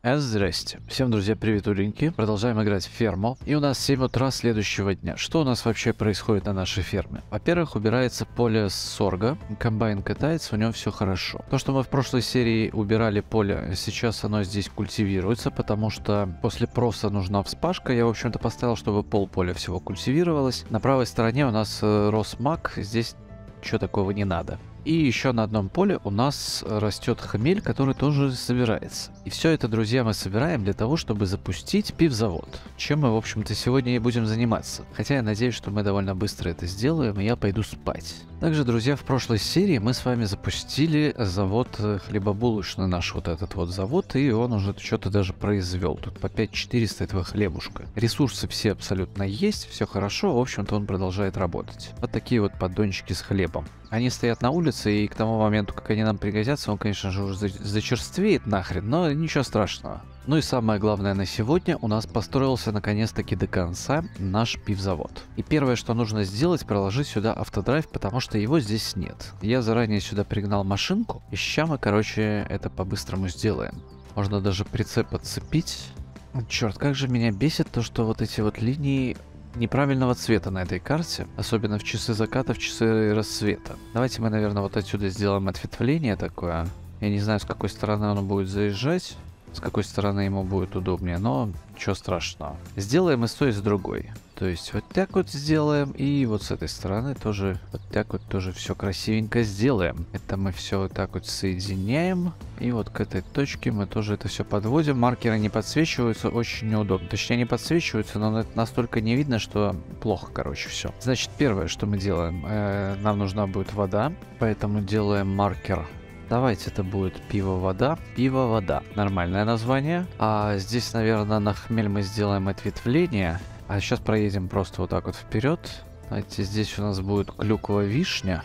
Здрасте. Всем, друзья, приветуленьки. Продолжаем играть в ферму. И у нас 7 утра следующего дня. Что у нас вообще происходит на нашей ферме? Во-первых, убирается поле сорга. Комбайн катается, у него все хорошо. То, что мы в прошлой серии убирали поле, сейчас оно здесь культивируется, потому что после проса нужна вспашка. Я, в общем-то, поставил, чтобы полполя всего культивировалось. На правой стороне у нас рос мак. Здесь ничего такого не надо. И еще на одном поле у нас растет хмель, который тоже собирается. И все это, друзья, мы собираем для того, чтобы запустить пивзавод. Чем мы, в общем-то, сегодня и будем заниматься. Хотя я надеюсь, что мы довольно быстро это сделаем, и я пойду спать. Также, друзья, в прошлой серии мы с вами запустили завод хлебобулочный, наш вот этот вот завод, и он уже что-то даже произвел. Тут по 5400 этого хлебушка. Ресурсы все абсолютно есть, все хорошо, в общем-то он продолжает работать. Вот такие вот поддончики с хлебом. Они стоят на улице, и к тому моменту, как они нам пригодятся, он, конечно же, уже зачерствеет нахрен, но ничего страшного. Ну и самое главное на сегодня, у нас построился наконец-таки до конца наш пивзавод. И первое, что нужно сделать, проложить сюда автодрайв, потому что его здесь нет. Я заранее сюда пригнал машинку, и сейчас мы, короче, это по-быстрому сделаем. Можно даже прицеп отцепить. Черт, как же меня бесит то, что вот эти вот линии неправильного цвета на этой карте, особенно в часы заката, в часы рассвета. Давайте мы, наверное, вот отсюда сделаем ответвление такое. Я не знаю, с какой стороны оно будет заезжать, с какой стороны ему будет удобнее, но ничего страшного. Сделаем и с той, и с другой. То есть вот так вот сделаем, и вот с этой стороны тоже вот так вот тоже все красивенько сделаем. Это мы все вот так вот соединяем, и вот к этой точке мы тоже это все подводим. Маркеры не подсвечиваются, очень неудобно. Точнее, не подсвечиваются, но это настолько не видно, что плохо, короче, все. Значит, первое, что мы делаем, нам нужна будет вода, поэтому делаем маркер. Давайте это будет пиво-вода. Пиво-вода. Нормальное название. А здесь, наверное, на хмель мы сделаем ответвление. А сейчас проедем просто вот так вот вперед. Давайте здесь у нас будет клюква-вишня.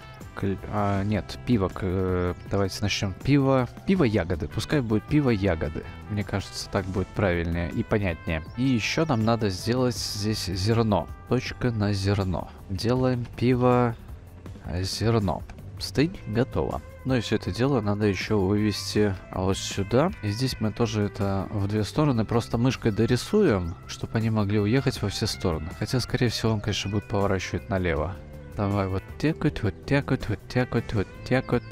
Нет, пиво. Давайте начнем. Пиво-ягоды. Пускай будет пиво-ягоды. Мне кажется, так будет правильнее и понятнее. И еще нам надо сделать здесь зерно. Точка на зерно. Делаем пиво-зерно. Стынь, готово. Ну и все это дело надо еще вывести вот сюда. И здесь мы тоже это в две стороны просто мышкой дорисуем, чтобы они могли уехать во все стороны. Хотя, скорее всего, он, конечно, будет поворачивать налево. Давай вот так вот, вот так вот, вот так вот, вот так вот.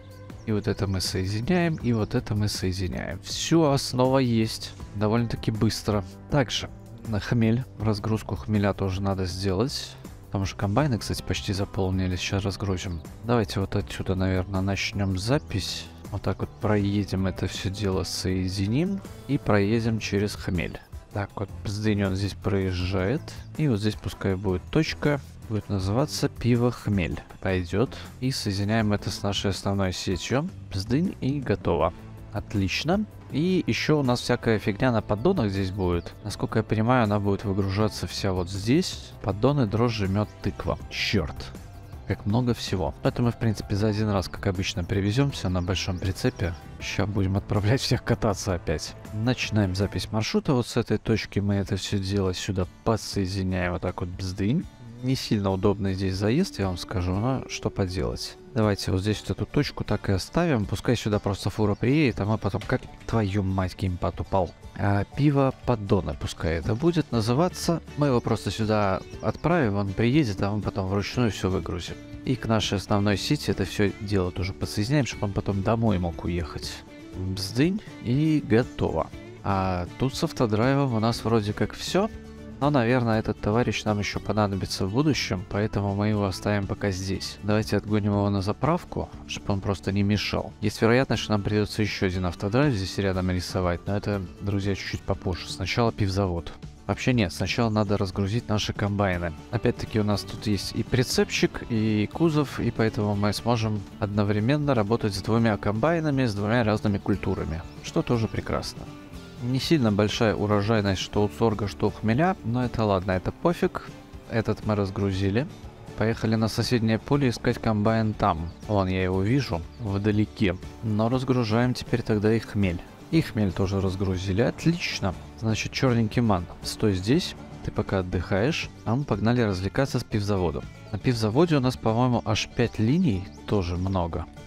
И вот это мы соединяем, и вот это мы соединяем. Все, основа есть. Довольно-таки быстро. Также на хмель, разгрузку хмеля тоже надо сделать. Потому что комбайны, кстати, почти заполнились. Сейчас разгрузим. Давайте вот отсюда, наверное, начнем запись. Вот так вот проедем это все дело, соединим. И проедем через хмель. Так вот, бздынь он здесь проезжает. И вот здесь пускай будет точка. Будет называться пиво-хмель. Пойдет. И соединяем это с нашей основной сетью. Бздынь и готово. Отлично. И еще у нас всякая фигня на поддонах здесь будет. Насколько я понимаю, она будет выгружаться вся вот здесь. Поддоны, дрожжи, мед, тыква. Черт. Как много всего. Это мы, в принципе, за один раз, как обычно, привезем все на большом прицепе. Сейчас будем отправлять всех кататься опять. Начинаем запись маршрута. Вот с этой точки мы это все дело сюда подсоединяем. Вот так вот бздынь. Не сильно удобный здесь заезд, я вам скажу, но что поделать. Давайте вот здесь вот эту точку так и оставим. Пускай сюда просто фура приедет, а мы потом, как твою мать, геймпад упал. Пиво поддона, пускай это будет называться. Мы его просто сюда отправим, он приедет, а мы потом вручную все выгрузим. И к нашей основной сети это все дело тоже подсоединяем, чтобы он потом домой мог уехать. Бздынь, и готово. А тут с автодрайвом у нас вроде как все. Но, наверное, этот товарищ нам еще понадобится в будущем, поэтому мы его оставим пока здесь. Давайте отгоним его на заправку, чтобы он просто не мешал. Есть вероятность, что нам придется еще один автодрайв здесь рядом рисовать, но это, друзья, чуть-чуть попозже. Сначала пивзавод. Вообще нет, сначала надо разгрузить наши комбайны. Опять-таки у нас тут есть и прицепчик, и кузов, и поэтому мы сможем одновременно работать с двумя комбайнами, с двумя разными культурами, что тоже прекрасно. Не сильно большая урожайность, что у сорга, что у хмеля, но это ладно, это пофиг. Этот мы разгрузили. Поехали на соседнее поле искать комбайн там. Вон, я его вижу, вдалеке. Но разгружаем теперь тогда и хмель. И хмель тоже разгрузили, отлично. Значит, черненький ман, стой здесь, ты пока отдыхаешь, а мы погнали развлекаться с пивзаводом. На пивзаводе у нас, по-моему, аж 5 линий, тоже много.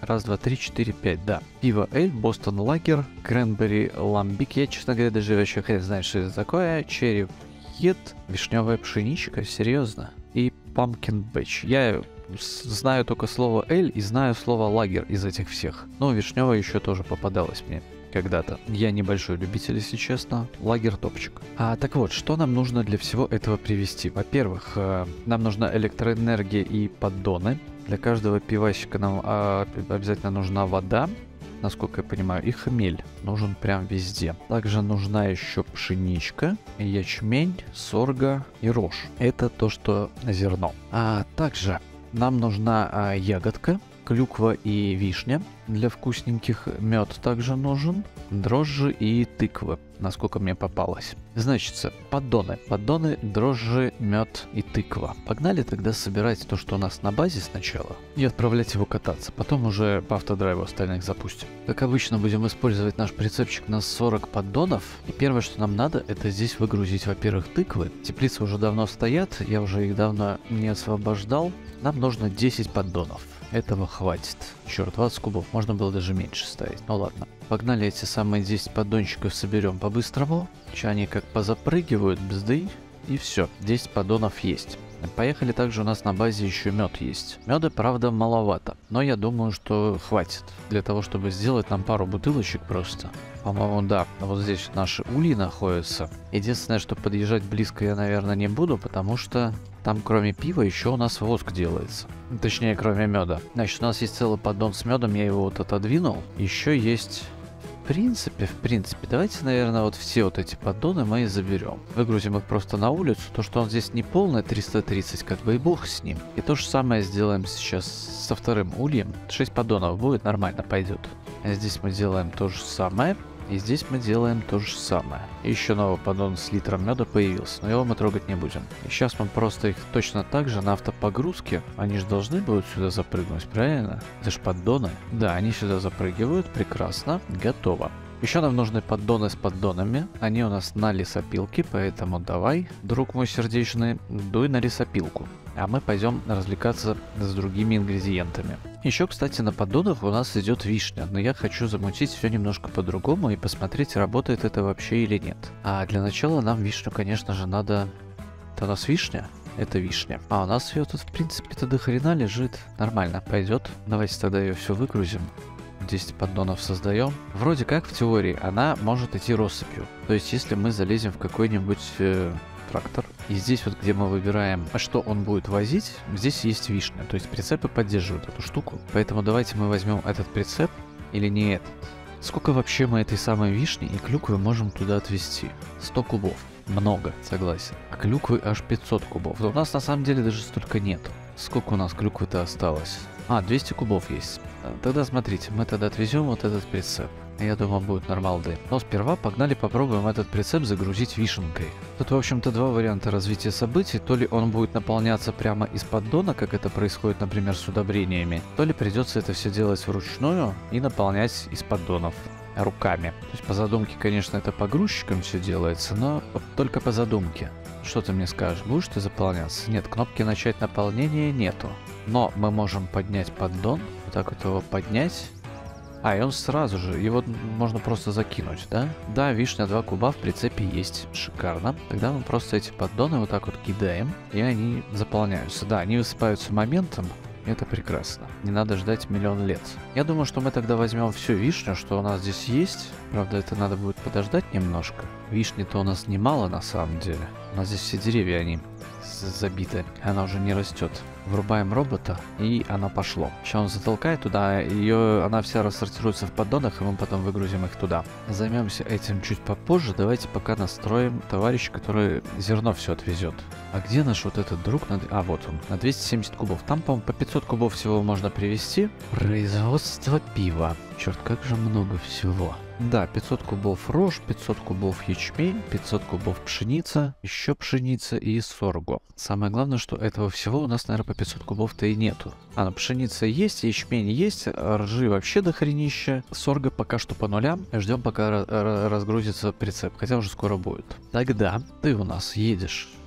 Раз, два, три, четыре, пять, да. Пиво Эль, Бостон Лагер, Кренбери Ламбик. Я, честно говоря, даже вообще хрен знает, что это такое. Черри Ед, вишневая пшеничка, серьезно. И Pumpkin Batch. Я знаю только слово Эль и знаю слово Лагер из этих всех. Ну, вишневая еще тоже попадалась мне когда-то. Я небольшой любитель, если честно. Лагер топчик. Так вот, что нам нужно для всего этого привезти? Во-первых, нам нужна электроэнергия и поддоны. Для каждого пивасика нам обязательно нужна вода, насколько я понимаю, и хмель нужен прям везде. Также нужна еще пшеничка, ячмень, сорго и рожь. Это то, что зерно. Также нам нужна ягодка, клюква и вишня. Для вкусненьких мед также нужен, дрожжи и тыквы, насколько мне попалось. Значит, поддоны. Поддоны, дрожжи, мед и тыква. Погнали тогда собирать то, что у нас на базе сначала, и отправлять его кататься. Потом уже по автодрайву остальных запустим. Как обычно, будем использовать наш прицепчик на 40 поддонов. И первое, что нам надо, это здесь выгрузить, во-первых, тыквы. Теплицы уже давно стоят, я уже их давно не освобождал. Нам нужно 10 поддонов. Этого хватит. Черт, 20 кубов. Можно было даже меньше ставить. Ну ладно. Погнали эти самые 10 поддончиков соберем по-быстрому. Сейчас они как позапрыгивают, бзды. И все. 10 поддонов есть. Поехали, также у нас на базе еще мед есть. Меда, правда, маловато. Но я думаю, что хватит. Для того, чтобы сделать нам пару бутылочек просто. По-моему, да. Вот здесь наши ульи находятся. Единственное, что подъезжать близко я, наверное, не буду, потому что там кроме пива еще у нас воск делается. Точнее, кроме меда. Значит, у нас есть целый поддон с медом, я его вот отодвинул. Еще есть... В принципе, давайте, наверное, вот все вот эти поддоны мы и заберем. Выгрузим их просто на улицу. То, что он здесь не полный, 330, как бы и бог с ним. И то же самое сделаем сейчас со вторым ульем. 6 поддонов будет, нормально пойдет. А здесь мы делаем то же самое. И здесь мы делаем то же самое. И еще новый поддон с литром меда появился, но его мы трогать не будем. И сейчас мы просто их точно так же на автопогрузке. Они же должны будут сюда запрыгнуть, правильно? Это же поддоны. Да, они сюда запрыгивают, прекрасно, готово. Еще нам нужны поддоны с поддонами. Они у нас на лесопилке, поэтому давай, друг мой сердечный, дуй на лесопилку. А мы пойдем развлекаться с другими ингредиентами. Еще, кстати, на поддонах у нас идет вишня, но я хочу замутить все немножко по-другому и посмотреть, работает это вообще или нет. А для начала нам вишню, конечно же, надо... Это у нас вишня? Это вишня. А у нас ее тут, в принципе-то, до хрена лежит. Нормально, пойдет. Давайте тогда ее все выгрузим. 10 поддонов создаем. Вроде как, в теории, она может идти россыпью. То есть, если мы залезем в какой-нибудь... трактор. И здесь вот, где мы выбираем, что он будет возить, здесь есть вишня. То есть прицепы поддерживают эту штуку. Поэтому давайте мы возьмем этот прицеп или не этот. Сколько вообще мы этой самой вишни и клюквы можем туда отвезти? 100 кубов. Много, согласен. А клюквы аж 500 кубов. Но у нас на самом деле даже столько нет. Сколько у нас клюквы-то осталось? 200 кубов есть. Тогда смотрите, мы тогда отвезем вот этот прицеп. Я думаю, будет нормалды. Но сперва погнали попробуем этот прицеп загрузить вишенкой. Тут, в общем-то, два варианта развития событий. То ли он будет наполняться прямо из поддона, как это происходит, например, с удобрениями, то ли придется это все делать вручную и наполнять из поддонов руками. То есть по задумке, конечно, это погрузчиком все делается, но только по задумке. Что ты мне скажешь, будешь ты заполняться? Нет, кнопки начать наполнение нету. Но мы можем поднять поддон, вот так вот его поднять. И он сразу же, его можно просто закинуть, да? Да, вишня 2 куба в прицепе есть, шикарно. Тогда мы просто эти поддоны вот так вот кидаем, и они заполняются. Да, они высыпаются моментом, это прекрасно. Не надо ждать миллион лет. Я думаю, что мы тогда возьмем всю вишню, что у нас здесь есть. Правда, это надо будет подождать немножко. Вишни-то у нас немало на самом деле. У нас здесь все деревья, они забиты, она уже не растет. Врубаем робота, и она пошло. Сейчас он затолкает туда, она вся рассортируется в поддонах, и мы потом выгрузим их туда. Займемся этим чуть попозже. Давайте пока настроим товарища, который зерно все отвезет. А где наш вот этот друг? Вот он, на 270 кубов. Там, по-моему, по 500 кубов всего можно привезти. Производство пива. Черт, как же много всего. Да, 500 кубов рожь, 500 кубов ячмень, 500 кубов пшеница, еще пшеница и сорго. Самое главное, что этого всего у нас, наверное, по 500 кубов-то и нету. Пшеница есть, ячмень есть, ржи вообще дохренища. Сорго пока что по нулям. Ждем, пока разгрузится прицеп, хотя уже скоро будет. Тогда ты у нас едешь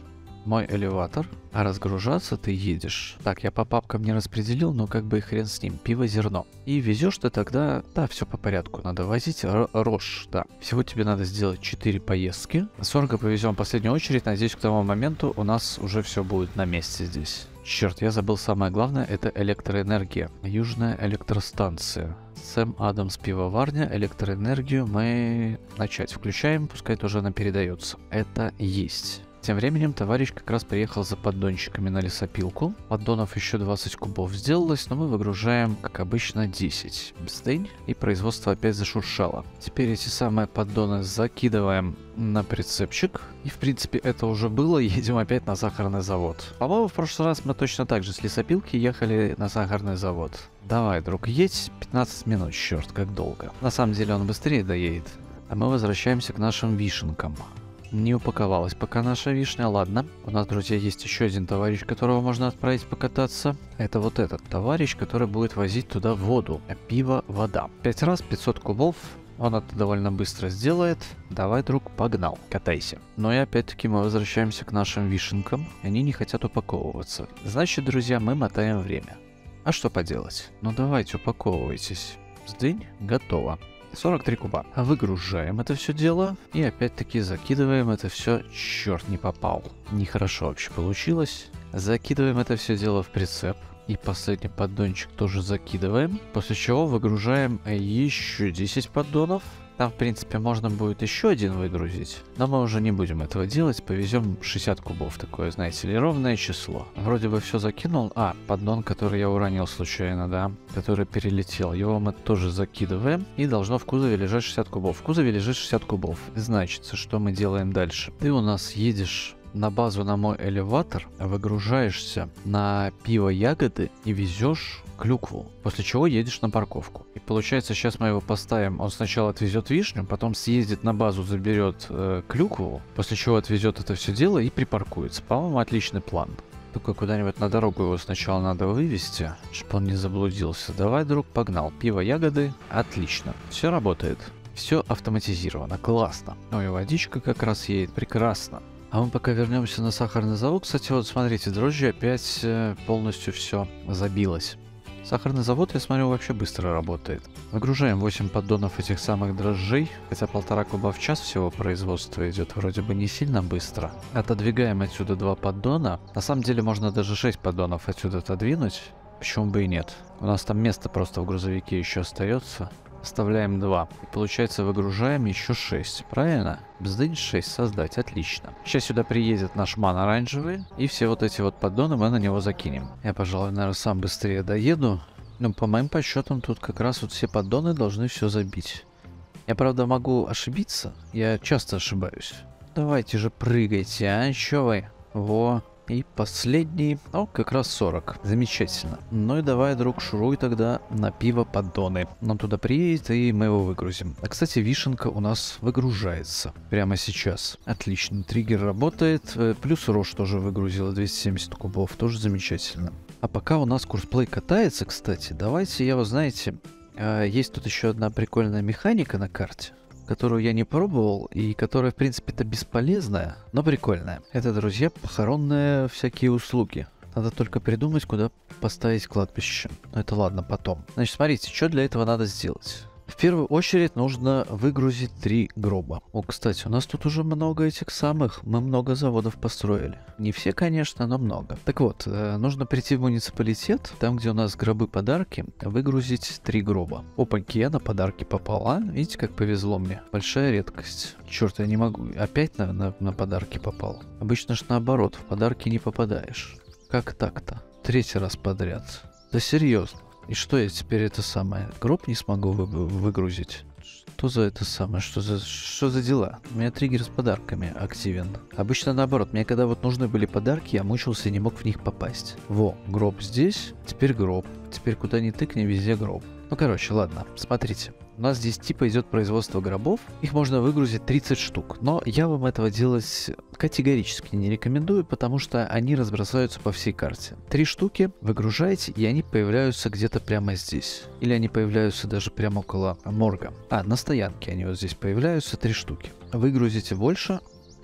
мой элеватор, а разгружаться ты едешь. Так, я по папкам не распределил, но как бы и хрен с ним. Пиво, зерно. И везешь ты тогда... Да, все по порядку. Надо возить рожь, да. Всего тебе надо сделать 4 поездки. Сорга повезем в последнюю очередь. Надеюсь, к тому моменту у нас уже все будет на месте здесь. Черт, я забыл самое главное, это электроэнергия. Южная электростанция. Сэм Адамс пивоварня, электроэнергию мы начать включаем, пускай тоже она передается. Это есть. Тем временем товарищ как раз приехал за поддончиками на лесопилку. Поддонов еще 20 кубов сделалось, но мы выгружаем, как обычно, 10. Бздынь, и производство опять зашуршало. Теперь эти самые поддоны закидываем на прицепчик. И в принципе это уже было, едем опять на сахарный завод. По-моему, в прошлый раз мы точно так же с лесопилки ехали на сахарный завод. Давай, друг, едь 15 минут, черт, как долго. На самом деле он быстрее доедет. А мы возвращаемся к нашим вишенкам. Не упаковалась пока наша вишня, ладно. У нас, друзья, есть еще один товарищ, которого можно отправить покататься. Это вот этот товарищ, который будет возить туда воду. Пиво, вода. 5 раз 500 кубов. Он это довольно быстро сделает. Давай, друг, погнал, катайся. Но и опять-таки мы возвращаемся к нашим вишенкам. Они не хотят упаковываться. Значит, друзья, мы мотаем время. А что поделать? Ну давайте, упаковывайтесь. Сдынь, готово. 43 куба. Выгружаем это все дело и опять-таки закидываем это все. Черт, не попал. Нехорошо вообще получилось. Закидываем это все дело в прицеп. И последний поддончик тоже закидываем. После чего выгружаем еще 10 поддонов. Там, в принципе, можно будет еще один выгрузить. Но мы уже не будем этого делать. Повезем 60 кубов. Такое, знаете ли, ровное число. Вроде бы все закинул. А, поддон, который я уронил случайно, да. Который перелетел. Его мы тоже закидываем. И должно в кузове лежать 60 кубов. В кузове лежит 60 кубов. Значит, что мы делаем дальше? Ты у нас едешь на базу на мой элеватор, выгружаешься на пиво ягоды и везешь клюкву, после чего едешь на парковку. И получается, сейчас мы его поставим, он сначала отвезет вишню, потом съездит на базу, заберет клюкву, после чего отвезет это все дело и припаркуется. По-моему, отличный план. Только куда-нибудь на дорогу его сначала надо вывести, чтобы он не заблудился. Давай, друг, погнал. Пиво, ягоды, отлично. Все работает. Все автоматизировано, классно. Ой, водичка как раз едет, прекрасно. А мы пока вернемся на сахарный завод. Кстати, вот смотрите, дрожжи опять полностью все забилось. Сахарный завод, я смотрю, вообще быстро работает. Выгружаем 8 поддонов этих самых дрожжей, хотя 1,5 куба в час всего производства идет, вроде бы не сильно быстро. Отодвигаем отсюда 2 поддона. На самом деле можно даже 6 поддонов отсюда отодвинуть, почему бы и нет. У нас там место просто в грузовике еще остается. Оставляем 2. И получается, выгружаем еще 6. Правильно? Бздынь 6 создать. Отлично. Сейчас сюда приедет наш ман оранжевый. И все вот эти вот поддоны мы на него закинем. Я, пожалуй, наверное, сам быстрее доеду. Но по моим подсчетам тут как раз вот все поддоны должны все забить. Я, правда, могу ошибиться. Я часто ошибаюсь. Давайте же прыгайте, а? Чё вы? Во. И последний, о, как раз 40. Замечательно. Ну и давай, друг, шуруй тогда на пиво поддоны. Он туда приедет, и мы его выгрузим. А, кстати, вишенка у нас выгружается прямо сейчас. Отлично, триггер работает. Плюс рожь тоже выгрузила 270 кубов. Тоже замечательно. А пока у нас курсплей катается, кстати, давайте, я, вы знаете, есть тут еще одна прикольная механика на карте, которую я не пробовал и которая, в принципе-то, бесполезная, но прикольная. Это, друзья, похоронные всякие услуги. Надо только придумать, куда поставить кладбище. Но это ладно, потом. Значит, смотрите, что для этого надо сделать. В первую очередь нужно выгрузить 3 гроба. О, кстати, у нас тут уже много этих самых. Мы много заводов построили. Не все, конечно, но много. Так вот, нужно прийти в муниципалитет, там, где у нас гробы-подарки, выгрузить 3 гроба. Опаньки, я на подарки попал, а? Видите, как повезло мне. Большая редкость. Черт, я не могу. Опять на подарки попал. Обычно ж наоборот, в подарки не попадаешь. Как так-то? 3-й раз подряд. Да серьезно. И что я теперь это самое? Гроб не смогу выгрузить? Что за это самое? Что за дела? У меня триггер с подарками активен. Обычно наоборот. Мне когда вот нужны были подарки, я мучился и не мог в них попасть. Во, гроб здесь. Теперь гроб. Теперь куда ни тыкни, везде гроб. Ну короче, ладно. Смотрите. У нас здесь типа идет производство гробов. Их можно выгрузить 30 штук. Но я вам этого делать категорически не рекомендую, потому что они разбросаются по всей карте. 3 штуки выгружаете, и они появляются где-то прямо здесь. Или они появляются даже прямо около морга. А, на стоянке они вот здесь появляются, 3 штуки. Выгрузите больше,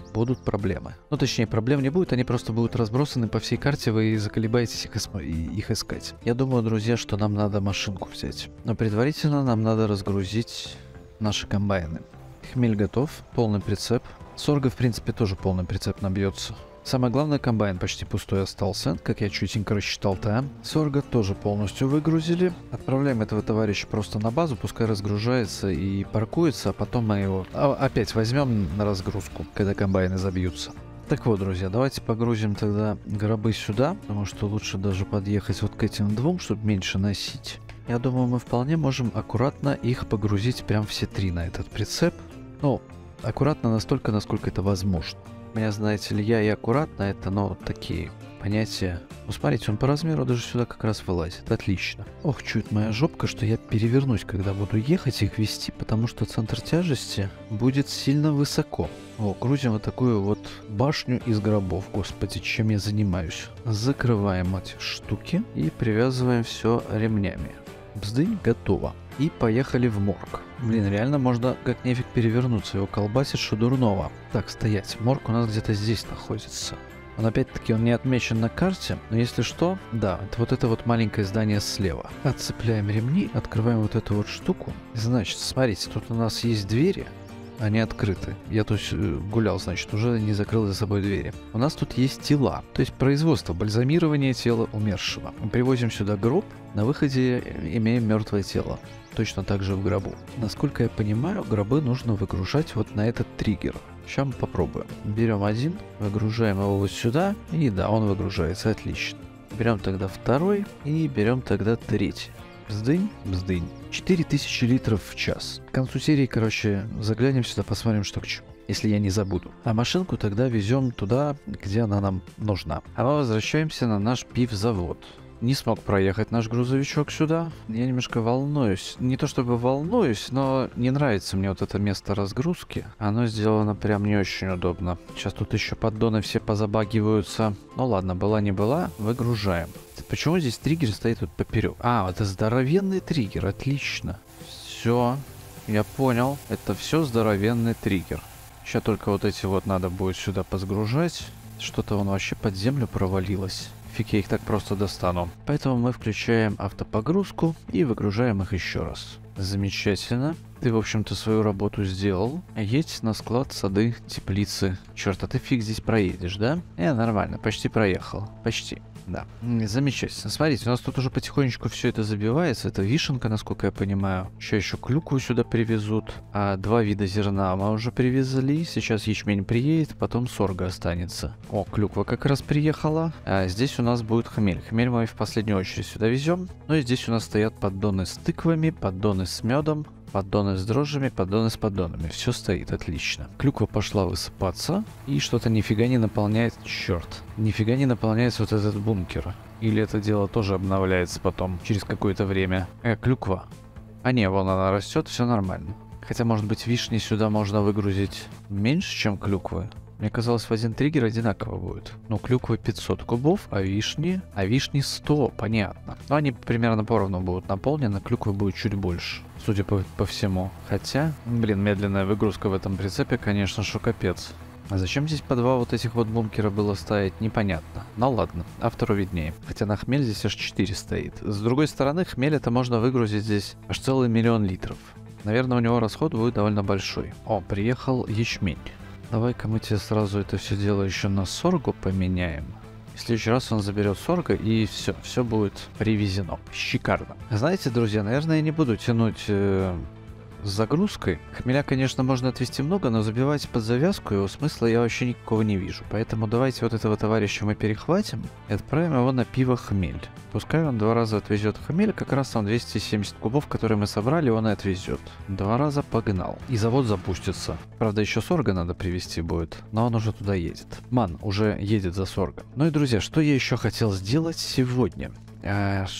будут проблемы. Ну, точнее, проблем не будет, они просто будут разбросаны по всей карте, вы заколебаетесь их искать. Я думаю, друзья, что нам надо машинку взять. Но предварительно нам надо разгрузить наши комбайны. Хмель готов, полный прицеп. Сорго, в принципе, тоже полный прицеп набьется. Самое главное, комбайн почти пустой остался, как я чутенько рассчитал-то. Сорго тоже полностью выгрузили. Отправляем этого товарища просто на базу, пускай разгружается и паркуется, а потом мы его опять возьмем на разгрузку, когда комбайны забьются. Так вот, друзья, давайте погрузим тогда гробы сюда, потому что лучше даже подъехать вот к этим двум, чтобы меньше носить. Я думаю, мы вполне можем аккуратно их погрузить прям все три на этот прицеп. Ну, аккуратно настолько, насколько это возможно. У меня, знаете ли, я и аккуратно, это, ну, такие понятия. Ну, смотрите, он по размеру даже сюда как раз вылазит. Отлично. Ох, чует моя жопка, что я перевернусь, когда буду ехать их вести, потому что центр тяжести будет сильно высоко. О, грузим вот такую вот башню из гробов. Господи, чем я занимаюсь. Закрываем эти штуки и привязываем все ремнями. Бздынь, готово. И поехали в морг. Блин, реально можно как нефиг перевернуться, его колбасит, что дурного. Так, стоять, морг у нас где-то здесь находится. Он опять-таки, он не отмечен на карте, но если что, да, это вот маленькое здание слева. Отцепляем ремни, открываем вот эту вот штуку. Значит, смотрите, тут у нас есть двери. Они открыты. Я тут гулял, значит, уже не закрыл за собой двери. У нас тут есть тела, то есть производство, бальзамирование тела умершего. Мы привозим сюда гроб, на выходе имеем мертвое тело. Точно так же в гробу. Насколько я понимаю, гробы нужно выгружать вот на этот триггер. Сейчас мы попробуем. Берем один, выгружаем его вот сюда, и да, он выгружается, отлично. Берем тогда второй и берем тогда третий. Бздынь, бздынь. 4000 литров в час. К концу серии, короче, заглянем сюда, посмотрим, что к чему. Если я не забуду. А машинку тогда везем туда, где она нам нужна. А мы возвращаемся на наш пивзавод. Не смог проехать наш грузовичок сюда. Я немножко волнуюсь. Не то чтобы волнуюсь, но не нравится мне вот это место разгрузки. Оно сделано прям не очень удобно. Сейчас тут еще поддоны все позабагиваются. Ну ладно, была не была, выгружаем. Почему здесь триггер стоит вот поперек? А, это здоровенный триггер, отлично. Все, я понял. Это все здоровенный триггер. Сейчас только вот эти вот надо будет сюда позгружать. Что-то он вообще под землю провалилось. Фиг я их так просто достану. Поэтому мы включаем автопогрузку и выгружаем их еще раз. Замечательно. Ты, в общем-то, свою работу сделал. Едь на склад, сады, теплицы. Черт, а ты фиг здесь проедешь, да? Нормально, почти проехал. Почти. Да, замечательно. Смотрите, у нас тут уже потихонечку все это забивается. Это вишенка, насколько я понимаю. Еще клюкву сюда привезут. А 2 вида зерна мы уже привезли. Сейчас ячмень приедет, потом сорго останется. О, клюква как раз приехала. А здесь у нас будет хмель. Хмель мы в последнюю очередь сюда везем. Ну и здесь у нас стоят поддоны с тыквами, поддоны с медом. Поддоны с дрожжами, поддоны с поддонами. Все стоит отлично. Клюква пошла высыпаться. И что-то нифига не наполняет. Черт. Нифига не наполняется вот этот бункер. Или это дело тоже обновляется потом, через какое-то время. Клюква. А не, вон она растет, все нормально. Хотя, может быть, вишни сюда можно выгрузить меньше, чем клюквы. Мне казалось, в один триггер одинаково будет. Ну, клюквы 500 кубов, а вишни 100, понятно. Но они примерно поровну будут наполнены, клюквы будет чуть больше, судя по всему. Хотя, блин, медленная выгрузка в этом прицепе, конечно, что капец. А зачем здесь по 2 вот этих вот бункера было ставить, непонятно. Ну ладно, автору виднее. Хотя на хмель здесь аж 4 стоит. С другой стороны, хмель это можно выгрузить здесь аж целый 1 000 000 литров. Наверное, у него расход будет довольно большой. О, приехал ячмень. Давай-ка мы тебе сразу это все дело еще на сорго поменяем. В следующий раз он заберет сорго, и все будет привезено. Шикарно. Знаете, друзья, наверное, я не буду тянуть с загрузкой. Хмеля, конечно, можно отвезти много, но забивать под завязку его смысла я вообще никакого не вижу. Поэтому давайте вот этого товарища мы перехватим и отправим его на пиво хмель. Пускай он 2 раза отвезет хмель, как раз там 270 кубов, которые мы собрали, он и отвезет. 2 раза погнал. И завод запустится. Правда, еще сорго надо привезти будет, но он уже туда едет. Ман уже едет за сорго. Ну и, друзья, что я еще хотел сделать сегодня?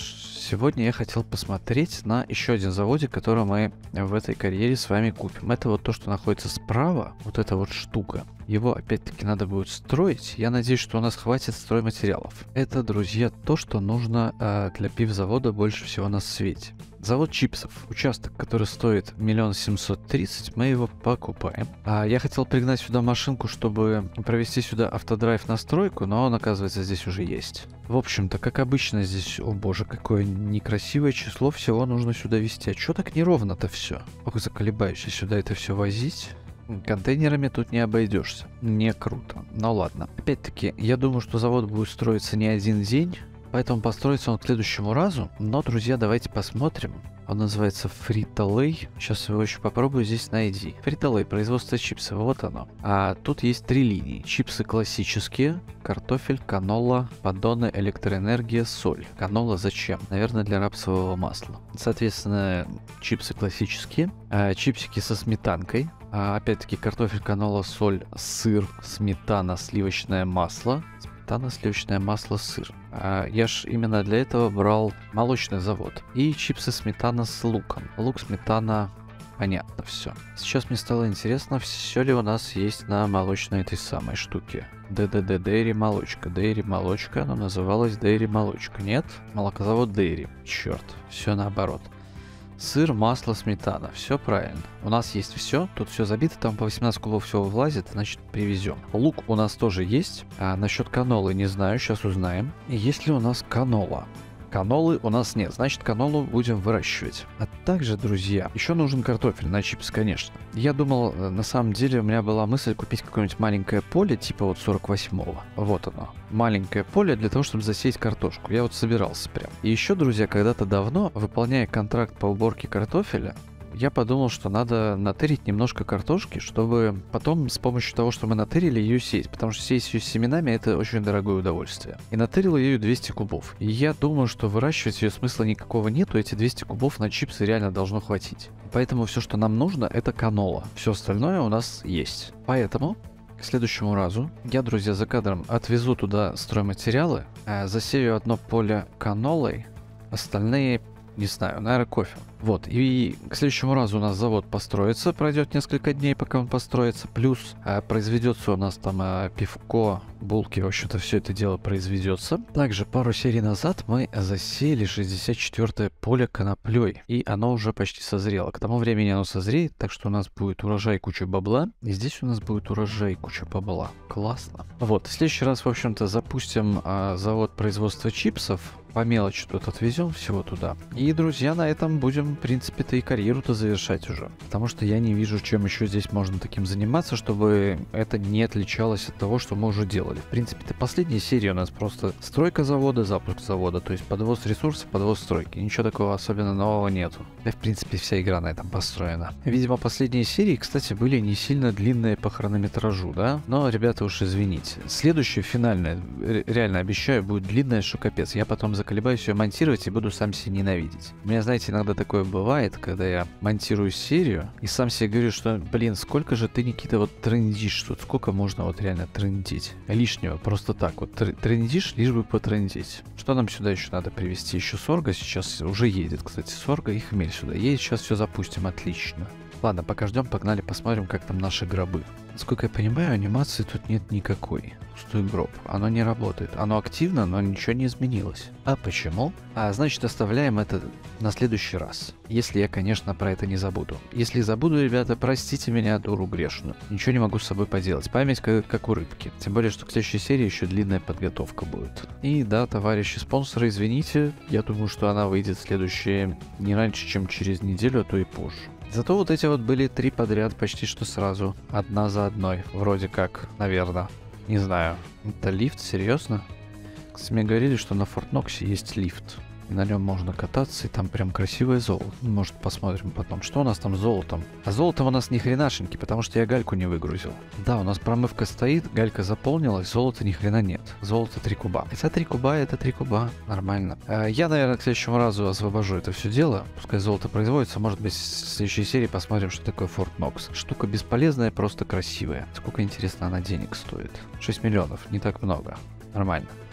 Сегодня я хотел посмотреть на еще один заводик, который мы в этой карьере с вами купим. Это вот то, что находится справа, вот эта вот штука. Его опять-таки надо будет строить. Я надеюсь, что у нас хватит стройматериалов. Это, друзья, то, что нужно для пивзавода больше всего на свете. Завод чипсов. Участок, который стоит 1 730 000, мы его покупаем. Я хотел пригнать сюда машинку, чтобы провести сюда автодрайв настройку, но он, оказывается, здесь уже есть. В общем-то, как обычно здесь, о боже, какое некрасивое число всего нужно сюда вести. А чё так неровно-то все? Ох, заколебаюсь сюда это все возить. Контейнерами тут не обойдешься. Не круто. Ну ладно. Опять-таки, я думаю, что завод будет строиться не один день. Поэтому построится он к следующему разу. Но, друзья, давайте посмотрим. Он называется Frito-Lay. Сейчас его еще попробую здесь найти. Frito-Lay, производство чипсов. Вот оно. А тут есть 3 линии. Чипсы классические. Картофель, канола, поддоны, электроэнергия, соль. Канола зачем? Наверное, для рапсового масла. Соответственно, чипсы классические. Чипсики со сметанкой. Опять-таки картофель, канола, соль, сыр, сметана, сливочное масло. Сметана, сливочное масло, сыр. Я ж именно для этого брал молочный завод. И чипсы сметана с луком. Лук, сметана, понятно все. Сейчас мне стало интересно, все ли у нас есть на молочной этой самой штуке. ДДД, Dairy молочка. Dairy молочка, оно называлось Dairy молочка. Нет? Молокозавод Dairy. Черт, все наоборот. Сыр, масло, сметана. Все правильно. У нас есть все. Тут все забито. Там по 18 кубов все влазит. Значит, привезем. Лук у нас тоже есть. Насчет канолы не знаю. Сейчас узнаем. Есть ли у нас канола? Канолы у нас нет, значит канолу будем выращивать. А также, друзья, еще нужен картофель на чипсы, конечно. Я думал, на самом деле у меня была мысль купить какое-нибудь маленькое поле, типа вот 48-го. Вот оно. Маленькое поле для того, чтобы засеять картошку. Я вот собирался прям. И еще, друзья, когда-то давно, выполняя контракт по уборке картофеля, я подумал, что надо натырить немножко картошки, чтобы потом с помощью того, что мы натырили, ее сеять. Потому что сеять ее семенами — это очень дорогое удовольствие. И натырил ее 200 кубов. И я думаю, что выращивать ее смысла никакого нету. Эти 200 кубов на чипсы реально должно хватить. Поэтому все, что нам нужно, это канола. Все остальное у нас есть. Поэтому к следующему разу я, друзья, за кадром отвезу туда стройматериалы, засею одно поле канолой, остальные, не знаю, наверное, кофе. Вот, и к следующему разу у нас завод построится, пройдет несколько дней, пока он построится, плюс произведется у нас там пивко, булки, в общем-то, все это дело произведется. Также пару серий назад мы засеяли 64-е поле коноплей, и оно уже почти созрело. К тому времени оно созреет, так что у нас будет урожай, куча бабла, и здесь у нас будет урожай, куча бабла. Классно. Вот, в следующий раз, в общем-то, запустим завод производства чипсов, по мелочи тут отвезем всего туда. И, друзья, на этом будем, в принципе-то, и карьеру-то завершать уже. Потому что я не вижу, чем еще здесь можно таким заниматься, чтобы это не отличалось от того, что мы уже делали. В принципе-то, последняя серия у нас просто стройка завода, запуск завода. То есть подвоз ресурсов, подвоз стройки. Ничего такого особенно нового нету. Да, в принципе, вся игра на этом построена. Видимо, последние серии, кстати, были не сильно длинные по хронометражу, да? Но, ребята, уж извините. Следующая, финальная, реально обещаю, будет длинная, что капец. Я потом заколебаюсь ее монтировать и буду сам себя ненавидеть. У меня, знаете, иногда такое бывает, когда я монтирую серию и сам себе говорю, что, блин, сколько же ты, Никита, вот трындишь тут, сколько можно вот реально трындить лишнего, просто так вот трындишь, лишь бы потрындить. Что нам сюда еще надо привезти? Еще сорга сейчас уже едет, кстати, сорга и хмель сюда едет, сейчас все запустим, отлично. Ладно, пока ждем, погнали посмотрим, как там наши гробы. Насколько я понимаю, анимации тут нет никакой. Пустой гроб. Оно не работает. Оно активно, но ничего не изменилось. А почему? Значит, оставляем это на следующий раз. Если я, конечно, про это не забуду. Если забуду, ребята, простите меня, дуру грешную. Ничего не могу с собой поделать. Память как у рыбки. Тем более, что к следующей серии еще длинная подготовка будет. И да, товарищи спонсоры, извините. Я думаю, что она выйдет следующая не раньше, чем через неделю, а то и позже. Зато вот эти вот были 3 подряд почти что сразу. Одна за одной. Вроде как, наверное. Не знаю. Это лифт? Серьезно? Кстати, мне говорили, что на Форт Ноксе есть лифт. И на нем можно кататься, и там прям красивое золото. Может, посмотрим потом, что у нас там с золотом. А золотом у нас ни хренашеньки, потому что я гальку не выгрузил. Да, у нас промывка стоит, галька заполнилась, золота ни хрена нет. Золото 3 куба. Хотя 3 куба это 3 куба. Нормально. Я, наверное, к следующему разу освобожу это все дело. Пускай золото производится. Может быть, в следующей серии посмотрим, что такое Форт Нокс. Штука бесполезная, просто красивая. Сколько, интересно, она денег стоит? 6 миллионов. Не так много. Нормально.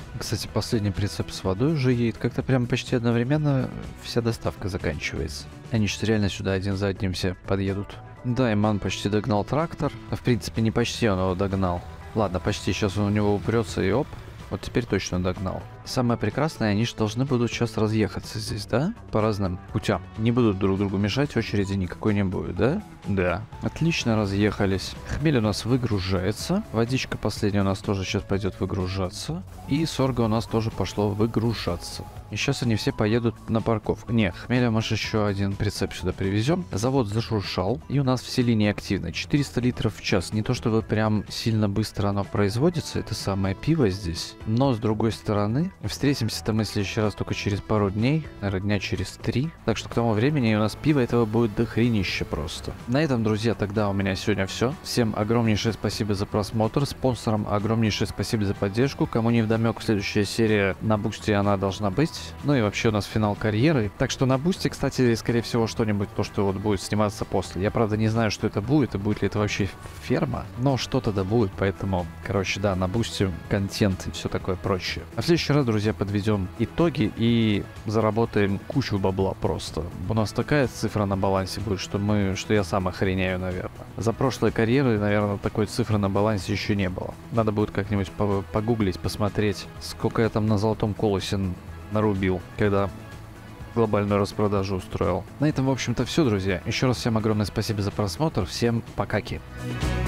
Кстати, последний прицеп с водой уже едет. Как-то прям почти одновременно вся доставка заканчивается. Они что реально сюда один за одним все подъедут. Да, Иман почти догнал трактор. В принципе, не почти он его догнал. Ладно, почти. Сейчас он у него упрется и оп. Вот теперь точно догнал. Самое прекрасное, они же должны будут сейчас разъехаться здесь, да? По разным путям. Не будут друг другу мешать, очереди никакой не будет, да? Да. Отлично разъехались. Хмель у нас выгружается. Водичка последняя у нас тоже сейчас пойдет выгружаться. И сорга у нас тоже пошло выгружаться. И сейчас они все поедут на парковку. Не, хмеля мы же еще один прицеп сюда привезем. Завод зашуршал. И у нас все линии активны. 400 литров в час. Не то чтобы прям сильно быстро оно производится. Это самое пиво здесь. Но с другой стороны, встретимся-то мы в следующий раз только через пару дней. Наверное, дня через 3. Так что к тому времени у нас пиво этого будет дохренище просто. На этом, друзья, тогда у меня сегодня все. Всем огромнейшее спасибо за просмотр. Спонсорам огромнейшее спасибо за поддержку. Кому не вдомек, следующая серия на Бусти она должна быть. Ну и вообще у нас финал карьеры. Так что на Бусти, кстати, скорее всего, что-нибудь, то, что вот будет сниматься после. Я, правда, не знаю, что это будет, и будет ли это вообще ферма. Но что-то да будет, поэтому, короче, да, на Бусти контент и все такое прочее. А в следующий раз, друзья, подведем итоги и заработаем кучу бабла просто. У нас такая цифра на балансе будет, что я сам охренею, наверное. За прошлые карьеры, наверное, такой цифры на балансе еще не было. Надо будет как-нибудь погуглить, посмотреть, сколько я там на золотом колосе нарубил, когда глобальную распродажу устроил. На этом, в общем-то, все, друзья. Еще раз всем огромное спасибо за просмотр. Всем покаки.